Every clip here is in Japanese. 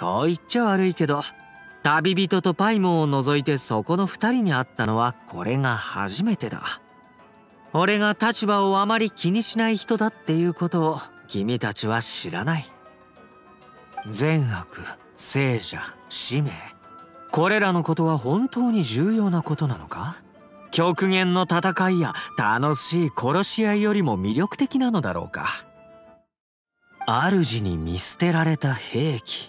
こう言っちゃ悪いけど、旅人とパイモンを除いてそこの2人に会ったのはこれが初めてだ。俺が立場をあまり気にしない人だっていうことを君たちは知らない。善悪、聖者、使命、これらのことは本当に重要なことなのか？極限の戦いや楽しい殺し合いよりも魅力的なのだろうか？主に見捨てられた兵器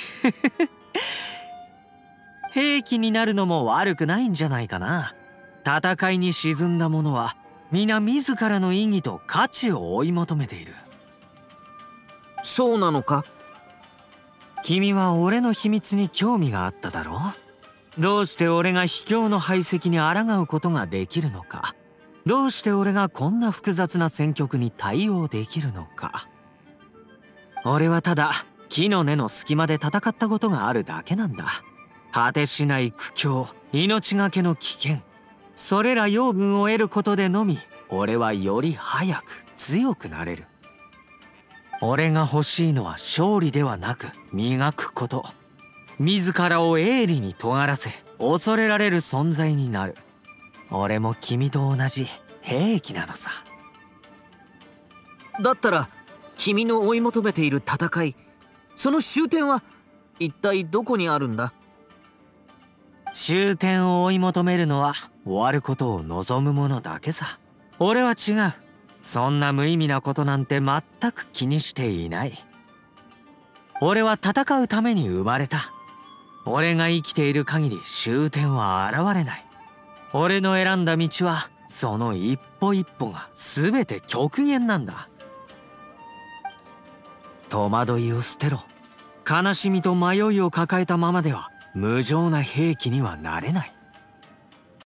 兵器になるのも悪くないんじゃないかな。戦いに沈んだ者は皆自らの意義と価値を追い求めている。 そうなのか？ 君は俺の秘密に興味があっただろう。どうして俺が秘境の排斥に抗うことができるのか。どうして俺がこんな複雑な戦局に対応できるのか。俺はただ木の根の隙間で戦ったことがあるだけなんだ。果てしない苦境、命がけの危険、それら養分を得ることでのみ俺はより早く強くなれる。俺が欲しいのは勝利ではなく磨くこと。自らを鋭利に尖らせ恐れられる存在になる。俺も君と同じ兵器なのさ。 だったら君の追い求めている戦い、その終点は一体どこにあるんだ？ 終点を追い求めるのは終わることを望む者だけさ。俺は違う。そんな無意味なことなんて全く気にしていない。俺は戦うために生まれた。俺が生きている限り終点は現れない。俺の選んだ道はその一歩一歩が全て極限なんだ。戸惑いを捨てろ。悲しみと迷いを抱えたままでは無情な兵器にはなれない。